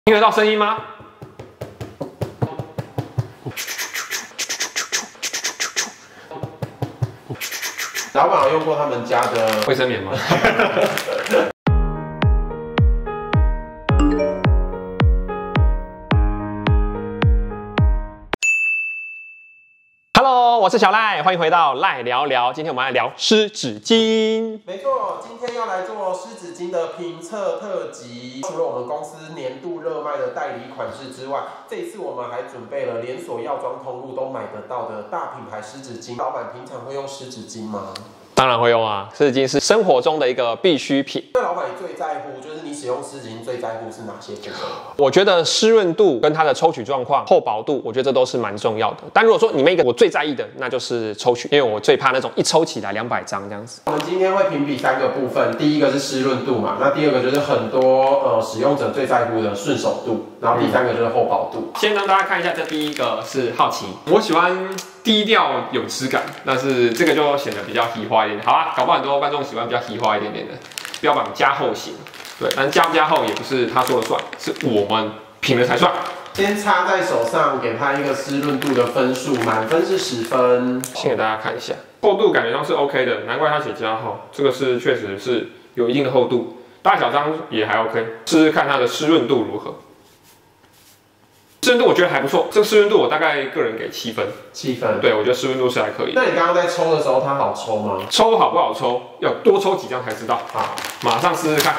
听得到声音吗？ 老板有用过他们家的卫生棉吗？Hello， 我是小赖，欢迎回到赖聊聊。今天我们来聊湿纸巾。 没错，今天要来做湿纸巾的评测特辑。除了我们公司年度热卖的代理款式之外，这一次我们还准备了连锁药妆通路都买得到的大品牌湿纸巾。老板平常会用湿纸巾吗？ 当然会用啊，湿纸巾是生活中的一个必需品。 那老板你最在乎，就是你使用湿纸巾最在乎是哪些部分？ 我觉得湿润度跟它的抽取状况、厚薄度，我觉得这都是蛮重要的。但如果说你们一个我最在意的，那就是抽取，因为我最怕那种一抽起来200张这样子。 我们今天会评比3个部分，第一个是湿润度嘛，那第二个就是很多使用者最在乎的顺手度，然后第3个就是厚薄度。 先让大家看一下，这第一个是好奇，我喜欢低调有质感，但是这个就显得比较稀花一点。好啊，搞不好很多观众喜欢比较稀花一点点的，标榜加厚型。对，但加不加厚也不是他说了算，是我们品了才算。 先擦在手上，给它一个湿润度的分数，满分是10分。 先给大家看一下，厚度感觉上是 OK 的，难怪它写加厚，这个是确实是有一定的厚度，大小张也还 OK， 试试看它的湿润度如何。湿润度我觉得还不错，这个湿润度我大概个人给7分。 7分， 对，我觉得湿润度是还可以。 那你刚刚在抽的时候，它好抽吗？ 抽好不好抽，要多抽几张才知道。 好， 马上试试看。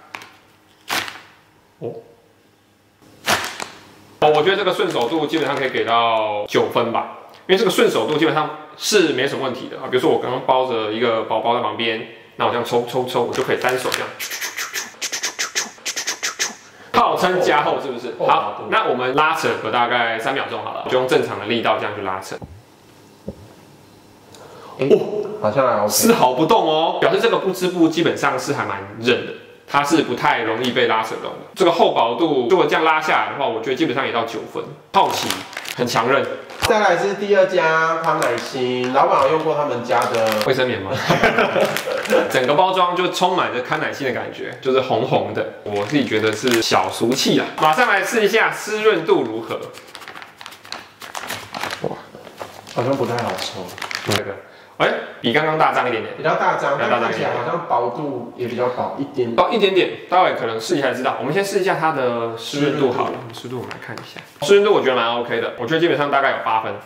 我觉得这个顺手度基本上可以给到9分吧，因为这个顺手度基本上是没什么问题的啊。比如说我刚刚包着一个包包在旁边，那我这样抽，我就可以单手这样。号称加厚是不是？好，那我们拉扯个大概3秒钟好了，就用正常的力道这样去拉扯。 好像还 OK， 丝毫不动哦，表示这个不织布基本上是还蛮韧的。它是不太容易被拉扯动的。这个厚薄度，如果这样拉下来的话，我觉得基本上也到9分。好奇，很强韧。 再来是第2家康乃馨，老板有用过他们家的卫生棉吗？整个包装就充满着康乃馨的感觉，就是红红的。我自己觉得是小俗气啊。马上来试一下湿润度如何。 哇，好像不太好抽。 这个。比刚刚大张一点点， 比较大张，但看起来好像薄度也比较薄一点， 薄一点点，待会可能试一下才知道。我们先试一下它的湿润度好了，湿度我们来看一下，湿润度我觉得蛮 OK 的，我觉得基本上大概有8分。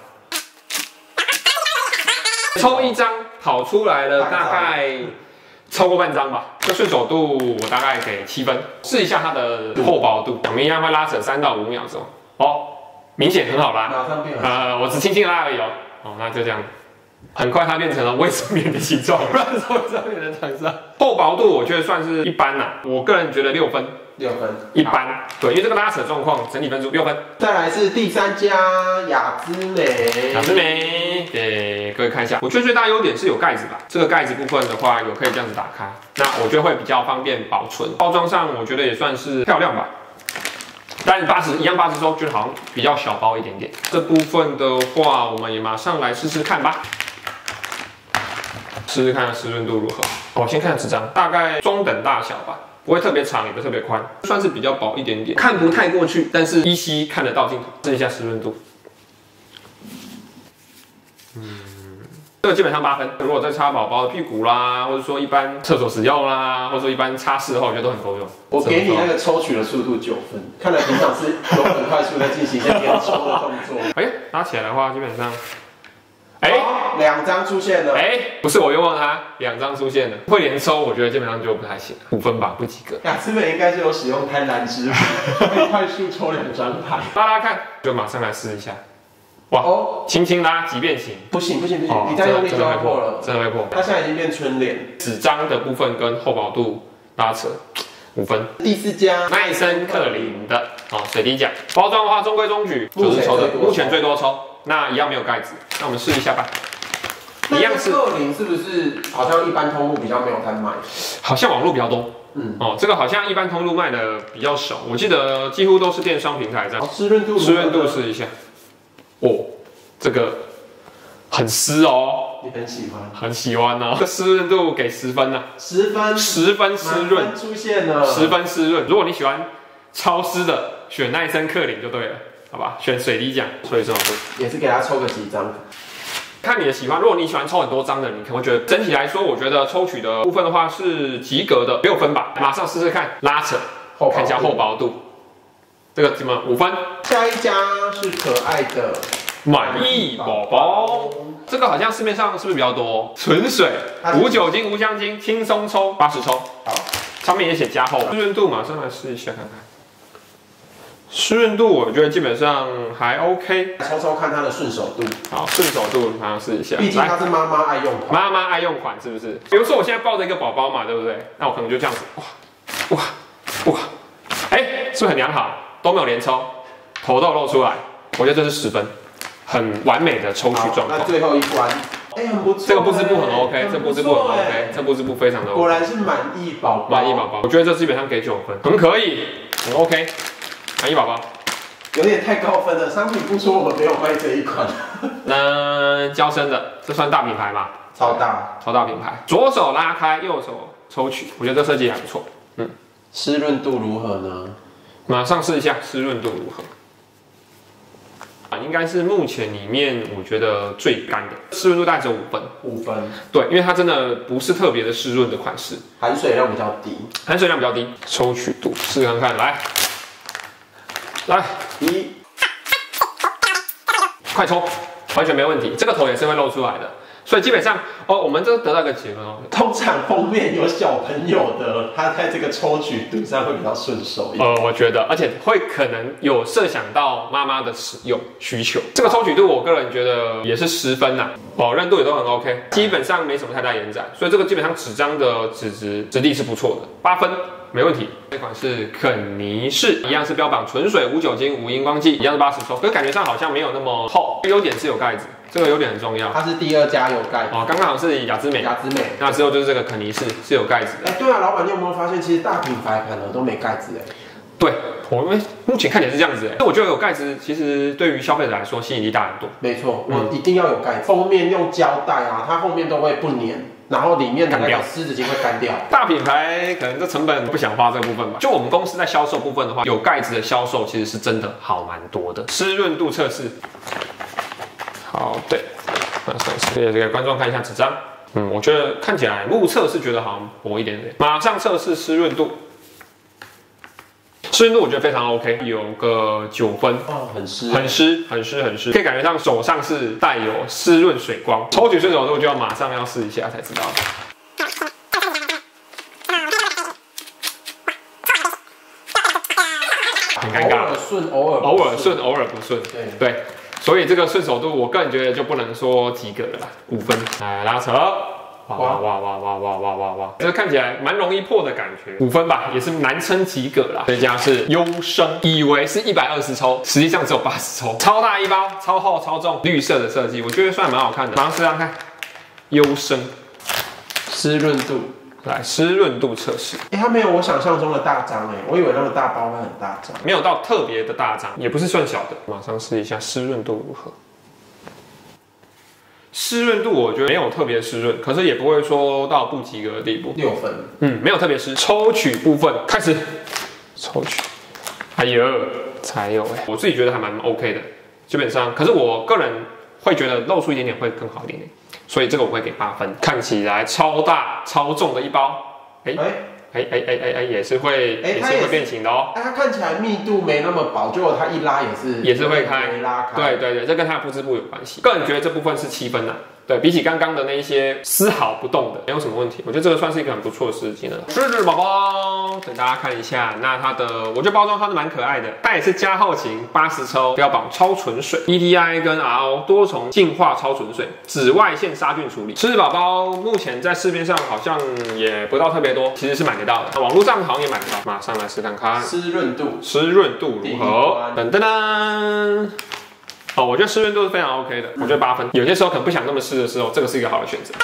抽一张跑出来了，大概超过半张吧。这顺手度我大概给7分。试一下它的厚薄度，我们一样会拉扯3到5秒钟。哦，明显很好拉， 马上变我只轻轻拉而已哦。那就这样。很快它变成了卫生棉的形状，不然是卫生棉的厂商。厚薄度我觉得算是一般啦，我个人觉得6分 ，6分， 一般。对，因为这个拉扯状况整体分数6分。 再来是第3家雅姿美， 雅姿美给各位看一下，我觉得最大优点是有盖子吧，这个盖子部分的话有可以这样子打开，那我觉得会比较方便保存。包装上我觉得也算是漂亮吧。但一样80周，觉得好像比较小包一点点。这部分的话，我们也马上来试试看吧。试试看它湿润度如何。我先看纸张，大概中等大小吧，不会特别长，也不会特别宽，算是比较薄一点点，看不太过去，但是依稀看得到镜头。试一下湿润度。这个基本上8分。如果再擦宝宝的屁股啦，或者说一般厕所使用啦，或者说一般擦拭的话，我觉得都很够用。 我给你那个抽取的速度9分，看来平常是有很快速的进行一些连抽的动作。 拉起来的话，基本上。 2张出现了。 不是我冤枉他，2张出现了，会连抽，我觉得基本上就不太行，5分吧，不及格。 雅姿美应该是有使用贪婪之父，可以快速抽2张牌。 拉看，就马上来试一下。哇，轻轻拉即变形。 不行，你再用力就要破了， 真的会破。 它现在已经变春联。 纸张的部分跟厚薄度拉扯，5分。 第4家麦森克林的水滴奖，包装的话中规中矩，90抽的，目前最多抽。那一样没有盖子，那我们试一下吧。 一样是克林是不是好像一般通路比较没有在卖？ 好像网络比较多。这个好像一般通路卖的比较少，我记得几乎都是电商平台这样。 湿润度试一下。这个很湿哦。 你很喜欢？ 很喜欢哦。这湿润度给10分啊。 10分。 10分湿润出现了。 10分湿润。如果你喜欢超湿的， 选奈森克林就对了，好吧？选水滴奖，所以这种也是给他抽个几张。 看你的喜欢，如果你喜欢抽很多张的，你可能会觉得整体来说，我觉得抽取的部分的话是及格的，6分吧。马上试试看拉扯，看一下厚薄度，这个怎么5分？ 下一家是可爱的满意宝宝，这个好像市面上是不是比较多？纯水无酒精无香精，轻松抽80抽。 好， 上面也写加厚，湿润度马上来试一下看看。湿润度我觉得基本上还 OK， 抽抽看它的顺手度。 好，顺手度马上试一下。 毕竟它是妈妈爱用款， 妈妈爱用款是不是？比如说我现在抱着一个宝宝嘛，对不对？那我可能就这样子，哇，哎，是不是很良好？都没有连抽，头都露出来，我觉得这是10分，很完美的抽取状况。 那最后一关，哎，很不错。 这个布织布很 OK， 这布织布很 OK， 这布织布非常的 OK。 果然是满意宝宝， 满意宝宝，我觉得这基本上给9分，很可以，很 OK。满意宝宝， 有点太高分了。商品不说我们没有卖这一款。 娇生的，这算大品牌吗？ 超大品牌。左手拉开，右手抽取，我觉得这设计还不错。 湿润度如何呢？ 马上试一下湿润度如何。应该是目前里面我觉得最干的，湿润度大概只有5分。 5分。 对，因为它真的不是特别的湿润的款式， 含水量比较低。 抽取度试看看，来，快抽，完全没问题。这个头也是会露出来的，所以基本上我们这得到一个结论哦。 通常封面有小朋友的，他在这个抽取度上会比较顺手一点。 我觉得，而且会可能有设想到妈妈的使用需求。这个抽取度，我个人觉得也是10分呐，保韧度也都很 OK， 基本上没什么太大延展，所以这个基本上纸张的质地是不错的，8分。没问题，这款是肯尼士，一样是标榜纯水、无酒精、无荧光剂，一样是80抽，可是感觉上好像没有那么厚。优点是有盖子，这个优点很重要。 它是第2家有盖子。 刚刚好是雅姿美，那之后就是这个肯尼士是有盖子的。 对啊，老板，你有没有发现，其实大品牌反而都没盖子对，我们目前看起来是这样子那我觉得有盖子，其实对于消费者来说吸引力大很多。 没错，我一定要有盖子。封面用胶带啊，它后面都会不粘。然后里面的那个湿纸巾会干掉。 大品牌可能这成本不想花这个部分吧。就我们公司在销售部分的话，有盖子的销售其实是真的好蛮多的。湿润度测试，好，对，马上给观众看一下纸张。我觉得看起来目测是觉得好像薄一点点。马上测试湿润度。湿润度我觉得非常 OK， 有个9分， 很湿， 可以感觉上手上是带有湿润水光。抽取顺手度就要马上要试一下才知道。很尴尬，偶尔顺，偶尔不顺。对，所以这个顺手度我个人觉得就不能说及格了啦，5分。来拉扯。哇！这看起来蛮容易破的感觉，5分吧，也是难称及格啦。这家是优生，以为是120抽，实际上只有80抽，超大一包，超厚超重，绿色的设计，我觉得算蛮好看的。马上试试看，优生湿润度， 来湿润度测试。 它没有我想象中的大张我以为那么大包会很大张， 没有到特别的大张，也不是算小的。马上试一下湿润度如何。湿润度我觉得没有特别湿润，可是也不会说到不及格的地步。 6分， 没有特别湿。抽取部分开始，抽取，哎呦，才有我自己觉得还蛮 OK 的，基本上，可是我个人会觉得露出一点点会更好一点点，所以这个我会给8分。看起来超大超重的一包，也是会变形的哦。 它看起来密度没那么薄，结果它一拉也是会开， 拉开。 对，这跟它的布织布有关系。个人觉得这部分是7分啊。对比起刚刚的那一些丝毫不动的，没有什么问题。我觉得这个算是一个很不错的湿巾了。湿纸宝宝，给大家看一下。那它的，我觉得包装上是蛮可爱的。它也是加厚型80抽，标榜超纯水 ，EDI 跟 RO 多重净化超纯水，紫外线杀菌处理。湿纸宝宝目前在市面上好像也不到特别多，其实是买得到的。网络上好像也买得到。马上来试看看湿润度如何？噔噔噔。我觉得湿润度是非常 OK 的，我觉得8分。有些时候可能不想那么湿的时候，这个是一个好的选择。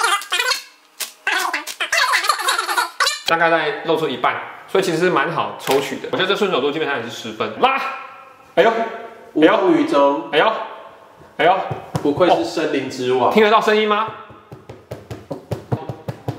大概在露出一半，所以其实是蛮好抽取的。我觉得这顺手度基本上也是10分。拉， 无动于衷。 哎呦， 不愧是森林之王。 听得到声音吗？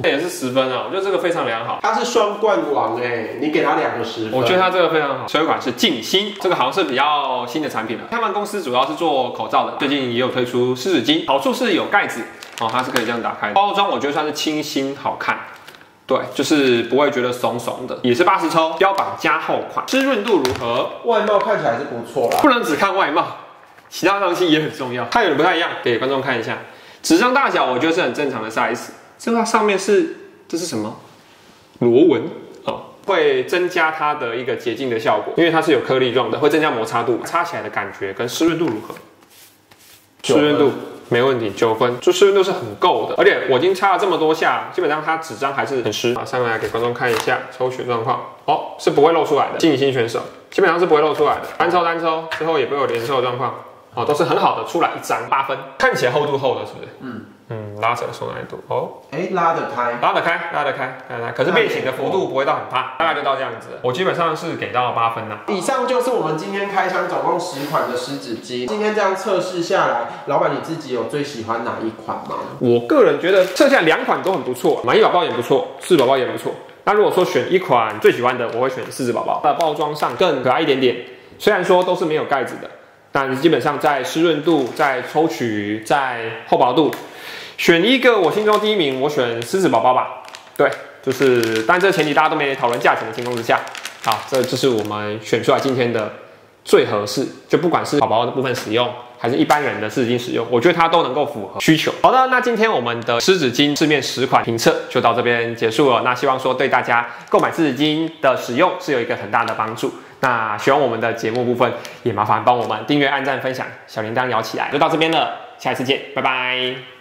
这也是10分啊，我觉得这个非常良好。 它是双冠王你给它2个10分。 我觉得它这个非常好。水款是静心，这个好像是比较新的产品了。他们公司主要是做口罩的，最近也有推出湿纸巾，好处是有盖子它是可以这样打开的。包装我觉得算是清新好看。对，就是不会觉得松松的，也是80抽，标榜加厚款，湿润度如何？ 外貌看起来是不错啦， 不能只看外貌，其他东西也很重要。它有点不太一样，给观众看一下。纸张大小我觉得是很正常的 size， 这个上面这是什么？螺纹会增加它的一个洁净的效果，因为它是有颗粒状的，会增加摩擦度，擦起来的感觉跟湿润度如何？湿润度。没问题，9分，就湿润度是很够的，而且我已经擦了这么多下，基本上它纸张还是很湿。马上来给观众看一下抽取状况，是不会露出来的。静心选手基本上是不会露出来的，单抽之后也不会有连抽的状况，都是很好的，出来1张8分，看起来厚度厚的，是不是？拉扯的松软度拉得开， 可是变形的幅度不会到很大，大概就到这样子。我基本上是给到8分啦。 以上就是我们今天开箱总共10款的湿纸巾。今天这样测试下来，老板你自己有最喜欢哪一款吗？ 我个人觉得测下来2款都很不错，满意宝宝也不错，狮子宝宝也不错。那如果说选一款最喜欢的，我会选狮子宝宝。它的包装上更可爱一点点，虽然说都是没有盖子的，但基本上在湿润度、在抽取、在厚薄度。选一个我心中第1名，我选狮子宝宝吧。对，但这个前提大家都没讨论价钱的情况之下，好，这就是我们选出来今天的最合适，就不管是宝宝的部分使用，还是一般人的湿纸巾使用，我觉得它都能够符合需求。好的，那今天我们的湿纸巾市面10款评测就到这边结束了。那希望说对大家购买湿纸巾的使用是有一个很大的帮助。那喜欢我们的节目部分，也麻烦帮我们订阅、按赞、分享，小铃铛摇起来。就到这边了，下一次见，拜拜。